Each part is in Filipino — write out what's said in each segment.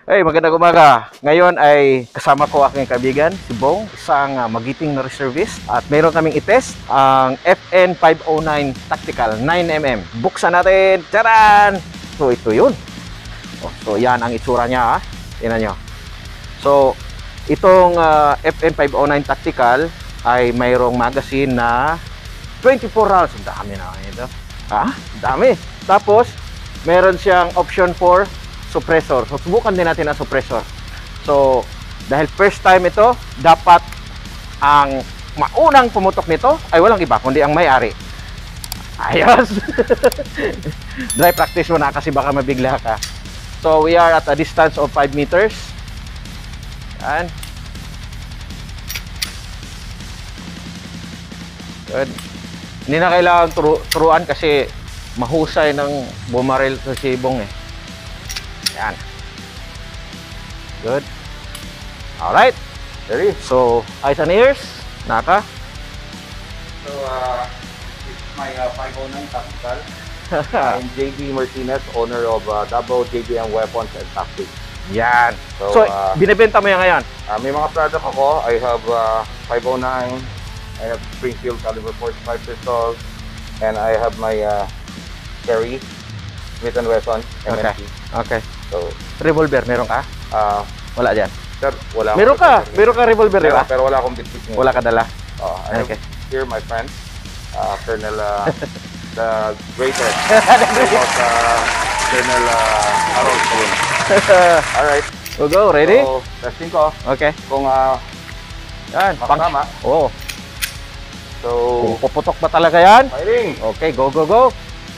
Hey, magandang umaga. Ngayon ay kasama ko aking kaibigan, si Bong, isang magiting na reservist. At meron kaming itest ang FN 509 Tactical 9mm. Buksan natin. Tcharan! So, ito yun. So, yan ang itsura niya. Tingnan nyo. So, itong FN 509 Tactical ay mayroong magazine na 24 rounds. Ang dami na ito. Dami. Tapos, meron siyang option for suppressor. So, subukan din natin ang suppressor. So, dahil first time ito, dapat ang maunang pumutok nito ay walang iba, kundi ang may-ari. Ayos! Dry practice mo na kasi baka mabigla ka. So, we are at a distance of 5 meters. Yan. Good. Hindi na kailangan turuan kasi mahusay ng bumaril sa sibong eh. Yan. Good. Alright. Ready? So, eyes and ears. Naka. So, it's my 509 Tactical. I'm JB Martinez, owner of Davao JBM Weapons and Tactics. Yan. So, binibenta mo yan ngayon? May mga product ako. I have 509. I have Springfield caliber 45 pistols. And I have my Cherry Smith & Wesson MMP. Okay. So, revolver, meron ka? Wala dyan? sir, wala. Meron ka revolver, di ba? Pero wala akong bitbit ngayon. Wala ka dala? I have here my friend, Colonel the greatest. Colonel Harold Stone. Alright. We'll go, ready? So, testing ko. Okay. Kung yan, makatama. Oo. So, kung puputok ba talaga yan? firing! Okay, go, go, go!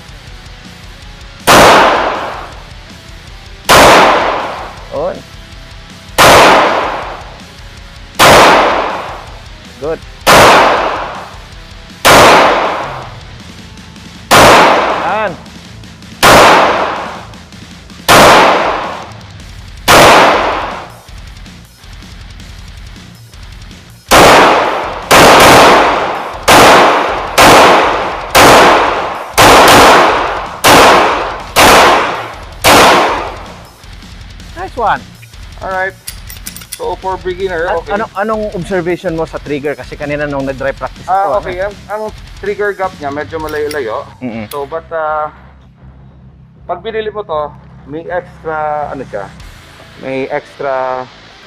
On. Good. Yan. Nice one. Alright. So, for beginner, okay. Anong observation mo sa trigger? Kasi kanina nung nag-dry practice ito. Okay, ang trigger gap niya medyo malayo-layo. So, but pag binili mo to, may extra, siya? May extra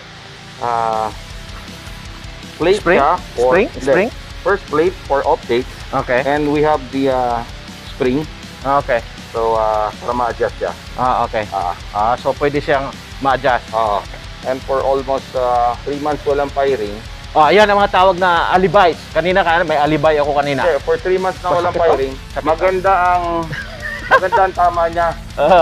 plate Spring? siya. Spring? First plate for optics. Okay. And we have the spring. Okay. So, para ma-adjust siya. Okay. So pwede siyang ma-adjust. And for almost 3 months walang firing. Ayan ang mga tawag na alibis. Kanina may alibay ako kanina. Okay, for 3 months na walang firing, maganda ang tama niya.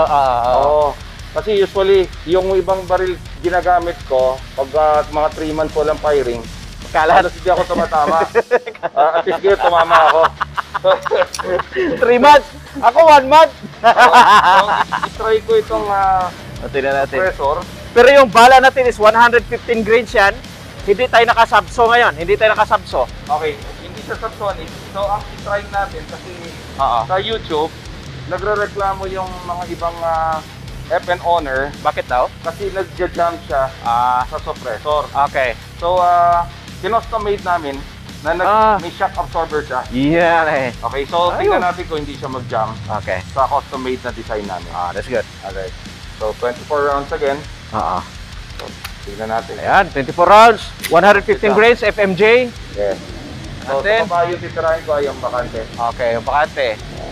Kasi usually, yung ibang baril ginagamit ko, pag mga 3 months walang firing, halos hindi ako tumatama. At least ngayon tumama ako. 3 months! Ako 1 month! I-try ko itong suppressor. Pero yung bala natin is 115 grains yan. Hindi tayo nakasabso ngayon. Hindi tayo nakasabso. Okay, hindi siya subsonic. So, ang i-try natin kasi sa YouTube, nagre-reklamo yung mga ibang FN owner. Bakit daw? Kasi nag-jam siya sa suppressor. Okay. So, kinostom-made namin na may shock absorber siya. Yan eh. Okay, so tingnan natin kung hindi siya mag-jam Okay. sa custom-made na design namin. That's good. Okay. So, 24 rounds again. So, tingnan natin. Ayan, 24 rounds, 115 grains, FMJ. Yes. So, Natin. sa baba yung titirahin ko ay yung bakante. Okay, yung bakante.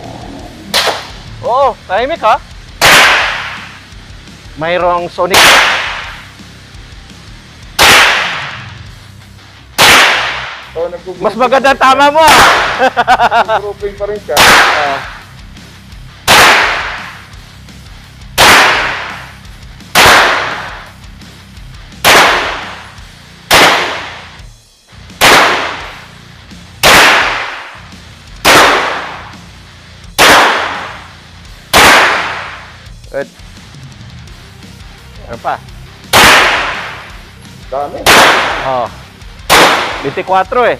Oo, tahimik ha. Mayroong sonic. So, Mas maganda tama mo ah. grouping pa rin siya. Good. Ano pa? Dami. 24 eh.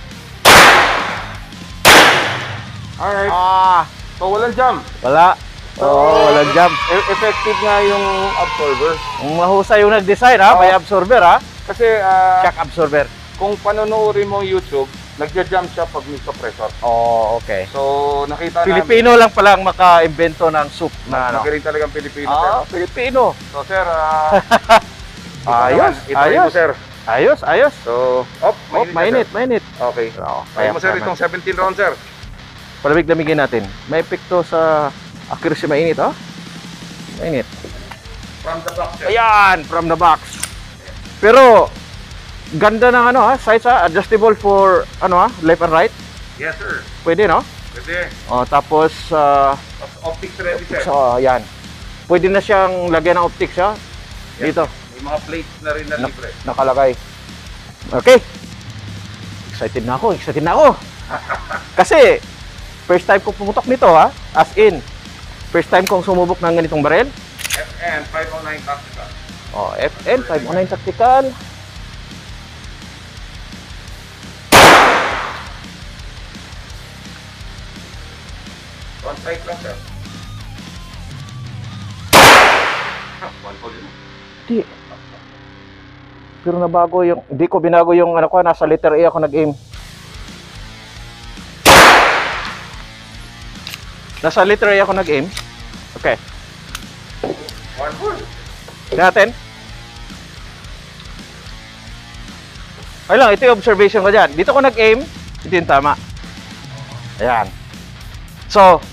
Alright. Ah, So walang jam. wala. walang jam. Effective nga yung absorber. Mahusay yung nag-design ha, may absorber ha. Kasi Shock absorber. kung panonoodin mo YouTube, nagja-jump siya pag may suppressor. Oh, okay. So, nakita Pilipino lang palang maka-invento ng soup na ano. magaling talagang Pilipino, sir. Pilipino. So, sir, Ayos, itry mo, ayos. sir. Ayos. So, Mainit. Okay. Kaya mo, sir, itong 17 round, sir. Palamig-lamigin natin. May epekto sa accuracy, mainit, oh. Mainit. From the box, sir. Ayan, from the box. Pero, ganda ng ano ha, size ha, adjustable for ano ha, left and right. Yes, sir. Pwede, no? Pwede. Tapos, Optics ready, sir. so, ayan. Pwede na siyang lagyan ng optics ha. Yes. Dito, May mga plates na rin na libre. nakalagay. Okay. Excited na ako. Kasi, first time ko pumutok nito ha. As in, first time kong sumubok ng ganitong barel. FN 509 Tactical. FN 509 Tactical. One side lang, sir. One po din. Di. Pero nabago yung, hindi ko binago yung ano ko, nasa letter A ako nag-aim. Nasa letter A ako nag-aim. Okay. One full. Tignan natin. Ay lang, ito yung observation ko dyan. Dito ko nag-aim, ito yung tama. Ayan. So,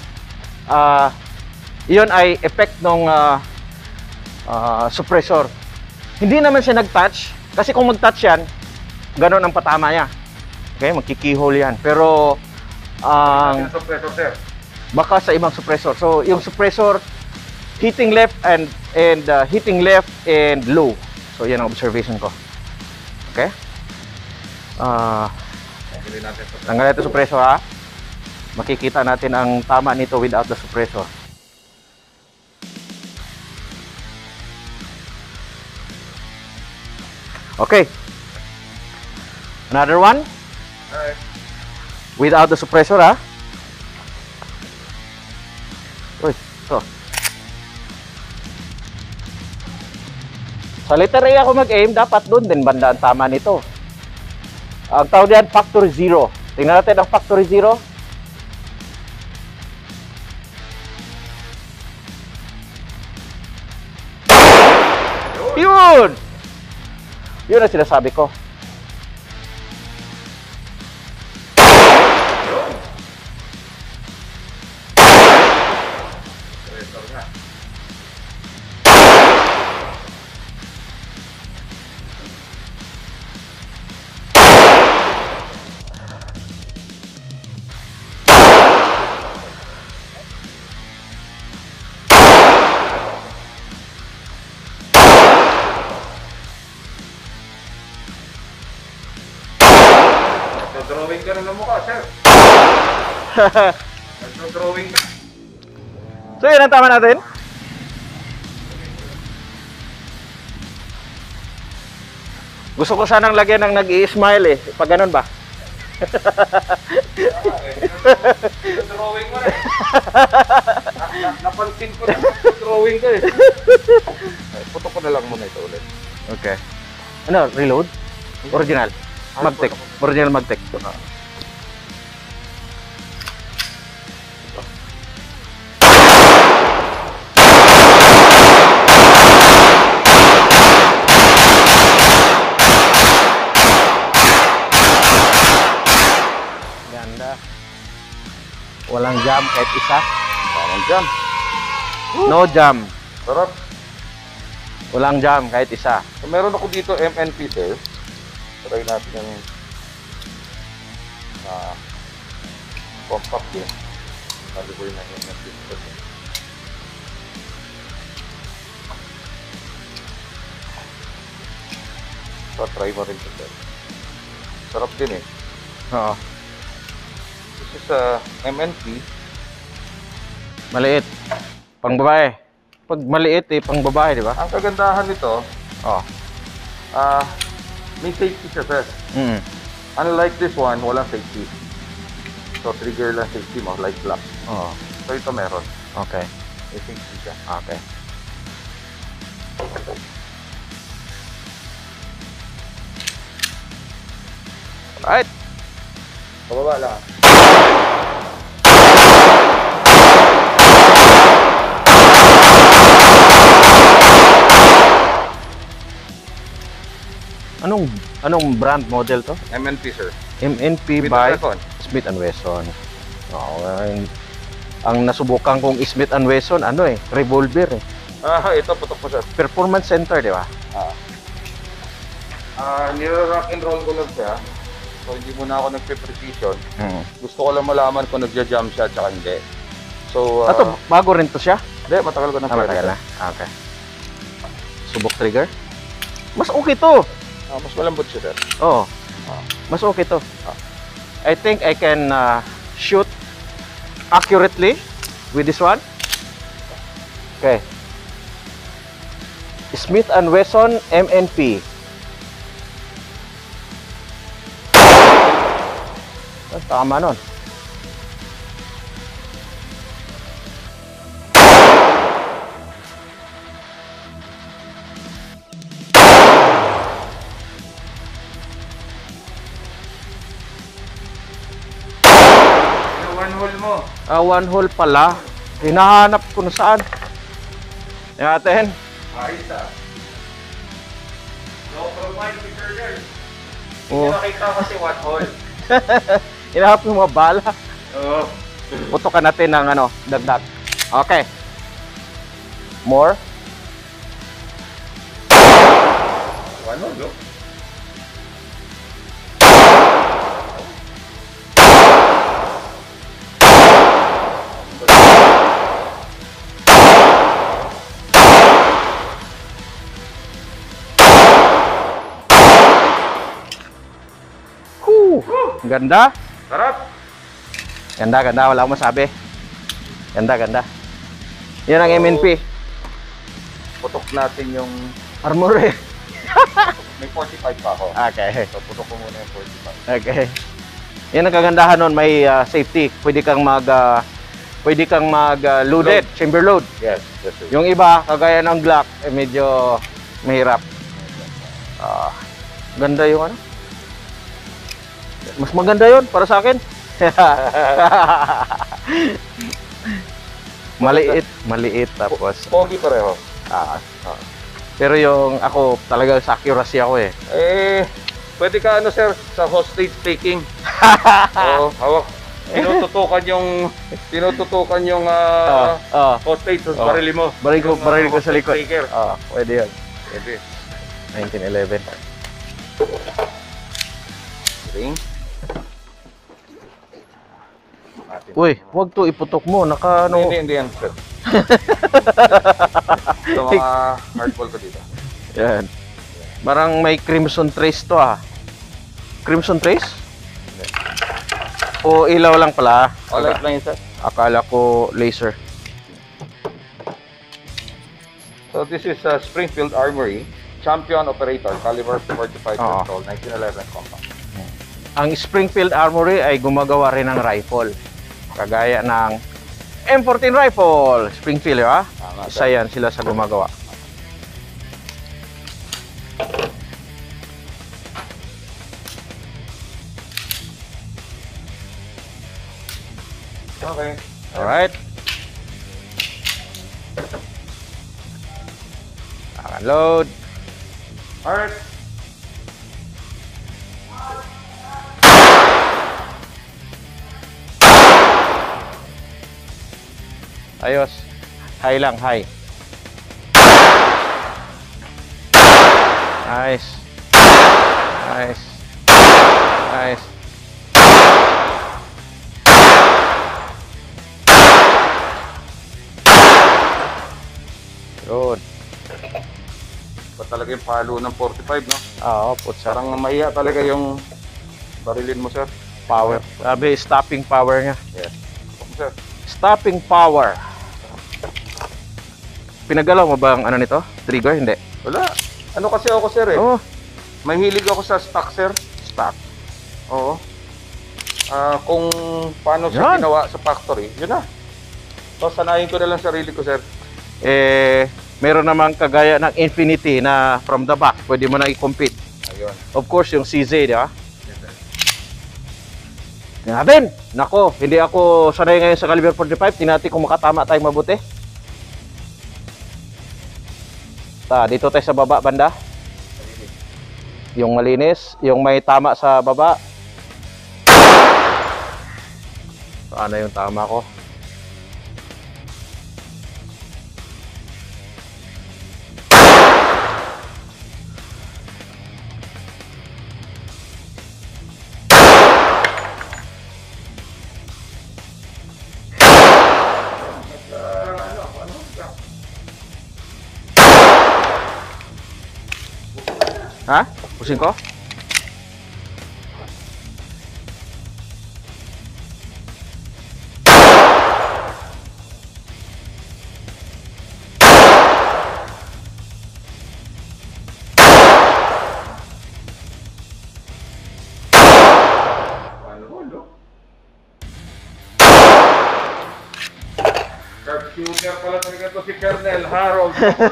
iyon ay effect ng suppressor. Hindi naman siya nag-touch, kasi kung mag-touch yan, ganun ang patama niya. Okay, magkikihole yan. Pero, Yung suppressor, sir. baka sa ibang suppressor. So, yung suppressor, hitting left and hitting left and low. So, yan ang observation ko. Okay? Tanggalin natin ito. Tanggalin ito suppressor ha. Makikita natin ang tama nito without the suppressor. Okay. Another one. Alright. Without the suppressor ha. Uy, ito. Sa letter A ako mag-aim, dapat doon din banda ang tama nito. Ang tawag diyan, factory zero. Tingnan natin ang factory zero. Yun! Yun ang sinasabi ko. Suppressor nga. Nagdo-drawing ka rin ng mukha, sir. Nagdo-drawing ka. So yun ang tama natin. Gusto ko sanang lagyan ng nag-i-smile eh. Pag ganun ba? Nagdo-drawing mo rin. Napansin ko na drawing ka eh. Ay, puto ko na lang muna ito ulit. Okay. Ano? Reload? Original? Magtech. Original Magtech. Ganda. Walang jam kahit isa. Parang jam. No jam. Sarap. Walang jam kahit isa. So, meron ako dito MNP, sir. Try natin yung compact yun. Sabi ko yun na MNP. So, try mo rin ito, sir. Sarap din eh. Oo. This is MNP. Maliit. Pang babae. Pag maliit eh, pang babae, di ba? Ang kagandahan nito, Oo. may safety siya, sir. Mm. Unlike this one, walang safety. So, trigger lang safety mo, like black. Oo. So, ito meron. Okay. May safety siya. Okay. Alright. Pababa lang. Anong brand model to? MNP, sir. MNP With by the weapon. Smith & Wesson. Oo, ang nasubukan kong Smith & Wesson, revolver eh. Ito, putok po, sir. Performance center, di ba? Niro-rock and roll ko lang siya. So, hindi muna ako nagpe-precision. Hmm. Gusto ko lang malaman kung nagja-jump siya at hindi. So, Ito, bago rin to siya? hindi, matagal ko na Matagal na. Okay. Subok trigger? Mas okay to. Mas malambot siya, sir. Oo. Mas okay to. I think I can shoot accurately with this one. Okay. Smith & Wesson MNP. Tama nun. One hole mo. One hole pala. Hinahanap ko na saan. Tingnan natin. Ayos No profile picture girl. Oh. Nakita ko kasi one hole. Hinahanap yung mga bala. Oo. Putokan natin ng dagdag. Okay. More. One hole, no? Ganda. Sarap. Ganda, wala akong masabi. Ganda. Yan ang MNP. Putok natin yung Armory. may 45 pa ako. Okay. So putok ko muna yung 45. Okay. Yan ang kagandahan nun, may safety. Pwede kang mag loaded, chamber load. Yes, yes, sir. Yung iba, kagaya ng Glock, medyo mahirap. Ganda yung Mas maganda yon para sa akin. Maliit tapos. Pogi pareho. Pero yung ako talaga sa accuracy ako eh. Pwede ka sir, sa hostage taking. Oo, hawak. Tinututukan yung hostage sa barili mo. Baril ko sa likod. Taker. Pwede yan. Pwede. 1911. Ring. Uy, huwag to iputok mo. Hindi yan, sir. Ito mga hardball ko dito. Yan. Parang may crimson trace to Crimson trace? O ilaw lang pala? Light lang yun, sir. Akala ko laser. So this is Springfield Armory Champion Operator, caliber 45 pistol, 1911 compound. Ang Springfield Armory ay gumagawa rin ng rifle. Kagaya ng M14 rifle. Springfield, Isa yan sila sa gumagawa. Okay. Alright. Load. Alright. Ayos. High lang, high. Nice. Nice. Nice. Good. Ba talaga yung palo ng 45, no? Oo, putsa. Parang mahiya talaga yung barilin mo, sir. Power. Sabi, stopping power niya. Yes. Sir. Stopping power. Pinagalaw mo ba ang nito? Trigger? Hindi. Wala. Ano kasi ako, sir, eh? Oh, Mahilig ako sa stock, sir. stock. Oo. Kung paano siya Yan. ginawa sa factory, yun na. So, sanayin ko na lang sarili ko, sir. Meron namang kagaya ng Infinity na from the back, pwede mo na i-compete. Ayun. Of course, yung CZ, di ba? Tingnan natin! Nako, hindi ako sanay ngayon sa caliber 45. Tingnan natin kung makatama tayong mabuti. Dito tayo sa baba banda. Yung malinis, yung may tama sa baba. Saan na yung tama ko? Ha? Pusing ko? Sharpshooter pala talaga to si Colonel Harold.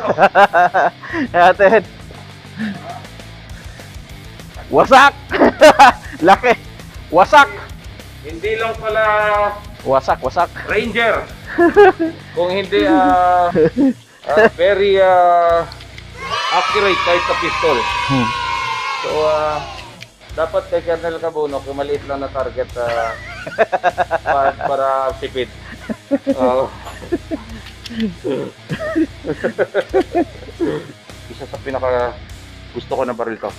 Ayan. Wasak! Laki! Wasak! Hindi lang pala Wasak, wasak. Ranger. Kung hindi very accurate kahit sa pistol. So dapat kay Colonel Cabuno kung maliit lang na target para sipid. Isa sa pinaka gusto ko na baril to.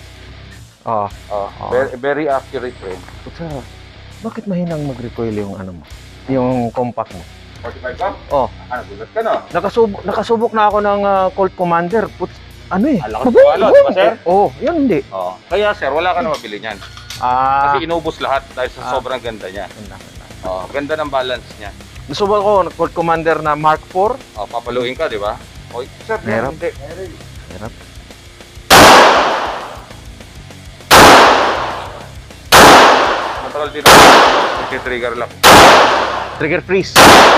Very accurate rin. Puta, bakit mahinang mag-recoil yung ano mo? Yung compact mo? 45 ka? Oh. Gulat ka na. Nakasubok na ako ng Colt Commander. Ano eh? Lakas ko alo, di ba, sir? Oo, yun hindi. Kaya sir, wala ka na mabili niyan. Kasi inubos lahat dahil sa sobrang ganda niya. Ganda ng balance niya. Nasubok ko ng Colt Commander na Mark IV. Papaluin ka, di ba? Oy, sir, Meron. hindi. Meron. Matagal din trigger lock. Trigger freeze.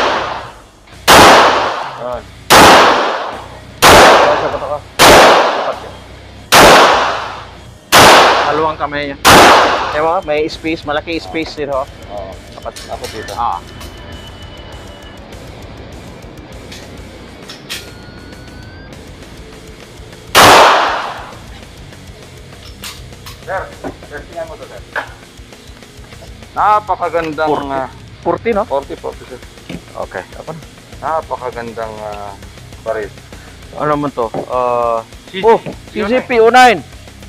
Yan. Haluang kamay niya. Ewan, may space, malaki space dito. Dapat ako dito. Sir, tingnan mo to, sir. Napakagandang 40, no? 40, sir. Okay. Apa na? Napakagandang baril. Ano naman to? CZ CZ-P09.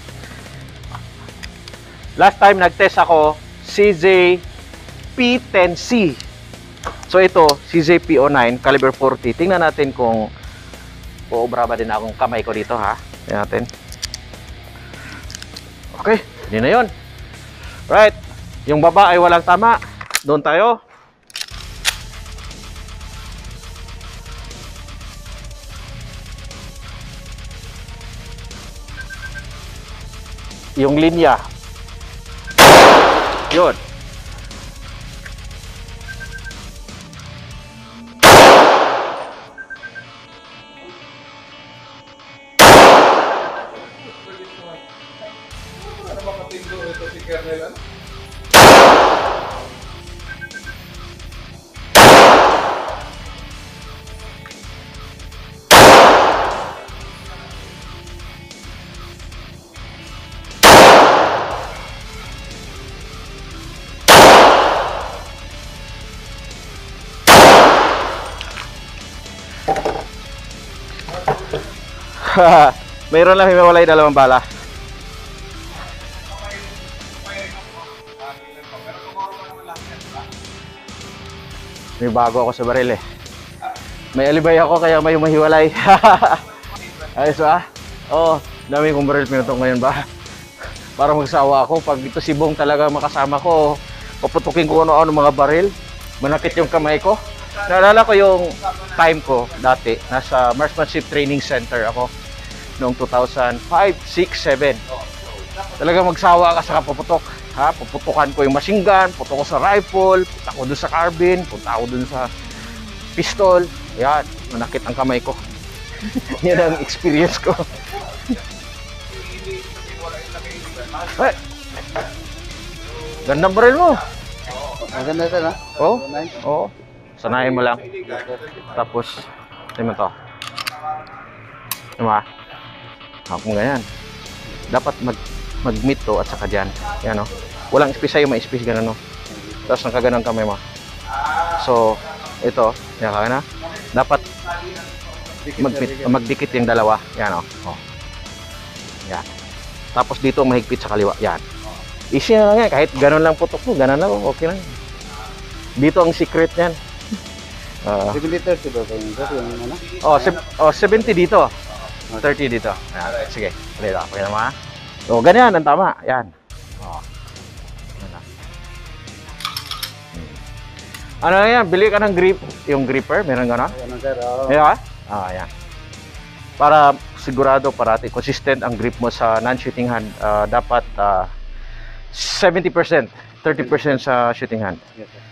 Last time nag-test ako, CZ P10C. So ito, CZ-P09, caliber 40. Tingnan natin kung uobra ba din akong kamay ko dito, ha? Tingnan natin. Okay, hindi na yun. Right. Yung baba ay walang tama. Doon tayo. Yung linya. Yun. Mayroon lang himawalay dalawang bala. May bago ako sa baril eh. May alibay ako kaya may mahiwalay. Ayos ba? Oo, dami kong baril pinutok ngayon ba? Para magsawa ako. Pag ito si Bong talaga makasama ko, paputukin ko ano-ano mga baril. Manakit yung kamay ko. Naalala ko yung time ko dati. Nasa Marksmanship Training Center ako. Noong 2005, 6, 7. Talaga magsawa ka sa kapuputok. Ha? Puputukan ko yung machine gun, putok ko sa rifle, punta ko dun sa carbine, punta ko dun sa pistol. Yan, manakit ang kamay ko. Yan ang experience ko. Ay! Gandang baril mo. Maganda ito, no? Oo. Oo. Sanayin mo lang. Tapos, tingnan mo to. Diba? Kung ganyan. Dapat mag-meet to at saka dyan. Yan o. Walang space sa'yo, may space ganun o. Tapos nakaganon kamay mo. So, ito. Yan ka na. Dapat magdikit yung dalawa. Yan o. Oh. Yan. Tapos dito mahigpit sa kaliwa. Yan. Easy na lang yan. Kahit ganun lang putok mo. Ganun lang. Okay lang. Dito ang secret yan. 70-30 ba yung ano? 70 dito. 30 dito. Ayan. Sige. Dito. Okay naman ha. So, ganyan. Ang tama. Yan. Ano yan? Bili ka ng grip. Yung gripper. Meron gano'n? Ano, sir? Meron ka? Ayan. Para sigurado parati consistent ang grip mo sa non-shooting hand. Dapat 70%. 30% sa shooting hand. Yes, sir.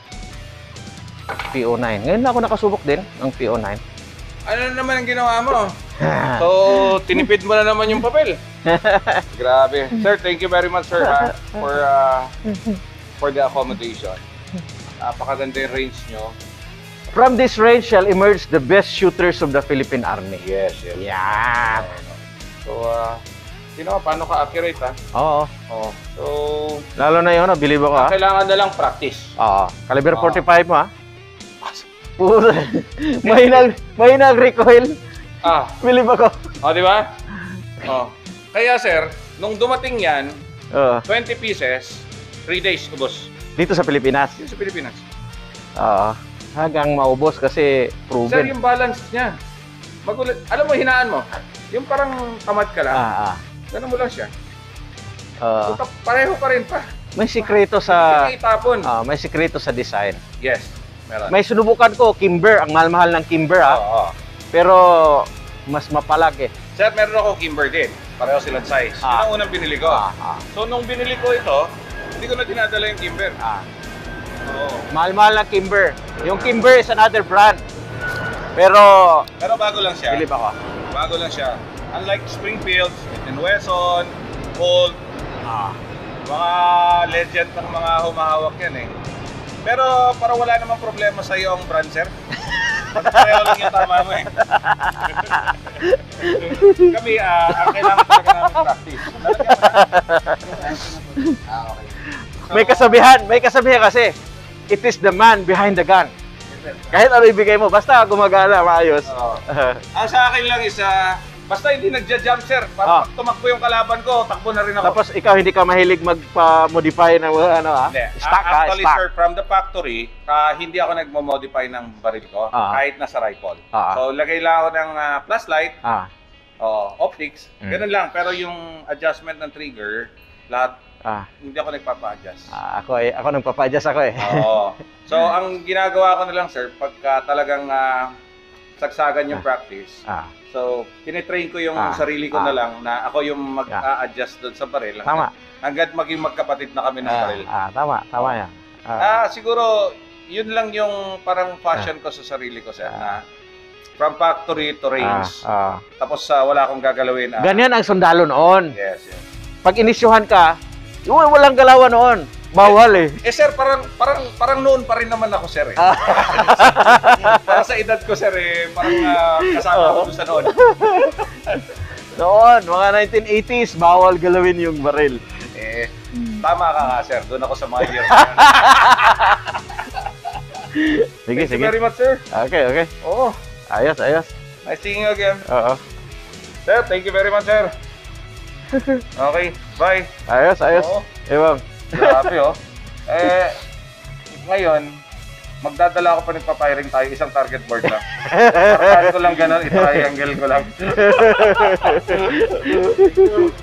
PO9. Ngayon na ako nakasubok din ng PO9. Ano naman ang ginawa mo? So, tinipid mo na naman yung papel. Grabe. Sir, thank you very much, sir, ha, for the accommodation. Napakaganda yung range nyo. From this range shall emerge the best shooters of the Philippine Army. Yes, yes. Yeah. So, paano ka accurate, ha? Oo. Oh. So, Lalo na yun, believe ako ha. kailangan na lang practice. Oo. Caliber 45 mo ha. Puro. Mahina ang recoil. Believe ako. Di ba? Kaya, sir, nung dumating yan, Oo. 20 pieces, 3 days ubos. Dito sa Pilipinas. Dito sa Pilipinas. Oo. Hanggang maubos kasi Sir, proven. yung balance niya. Magulat. Alam mo, hinaan mo. Yung parang tamad ka lang. Ganun mo lang siya. So, pareho pa rin pa. May sikreto sa Hindi itapon. may sikreto sa design. Yes, meron. May sinubukan ko Kimber, ang mahal-mahal ng Kimber ha. Oo. Pero mas mapalag eh. Sir, meron ako Kimber din. Pareho silang size. Yun ang unang binili ko. So, nung binili ko ito, hindi ko na dinadala yung Kimber. Oo. Mahal-mahal ng Kimber. Yung Kimber is another brand. Pero Bago lang siya. believe ako. Bago lang siya. Unlike Springfield, Smith & Wesson, Colt, mga legend ng mga humahawak yan eh. Pero para wala namang problema sa iyo ang brand, sir. Pareho lang yung tama mo eh. Kami, ang kailangan talaga namin practice. Okay. May kasabihan kasi. It is the man behind the gun. Kahit ano ibigay mo, basta gumagana, maayos. Ang sa akin lang is, basta hindi nagja-jump, sir. Para pag tumakbo yung kalaban ko, takbo na rin ako. Tapos ikaw hindi ka mahilig magpa-modify ng ano ha? Hindi. Stock ka, Actually, stock. sir, from the factory, hindi ako nagmo-modify ng baril ko, kahit nasa rifle. So, lagay lang ako ng flashlight, optics, ganun lang. Pero yung adjustment ng trigger, lahat, hindi ako nagpapa-adjust. Ako nagpapa-adjust ako eh. Oo. So, ang ginagawa ko na lang, sir, pagka talagang sagsagan yung practice, so, tinitrain ko yung sarili ko na lang na ako yung mag-a-adjust doon sa baril. Tama. Hanggat maging magkapatid na kami ng baril. Tama yan. Siguro, yun lang yung parang fashion ko sa sarili ko, sir, na from factory to range. Tapos wala akong gagalawin. Ganyan ang sundalo noon. Yes, yes. Pag inisyuhan ka, walang galawan noon. Bawal eh. Sir, parang noon pa rin naman ako, sir. Para sa edad ko, sir, parang kasama ako doon sa noon. Noon, mga 1980s, bawal galawin yung baril. Tama ka nga, sir. Doon ako sa mga years. Sige. Thank you very much, sir. Okay. Oo. Ayos. Nice seeing you again. Oo. Sir, thank you very much, sir. Okay, bye. Ayos. Oo. Ewan. Grabe, oh. Ngayon, magdadala ako pa nagpa-firing tayo, isang target board lang. Parang ko lang gano'n, i-triangle ko lang.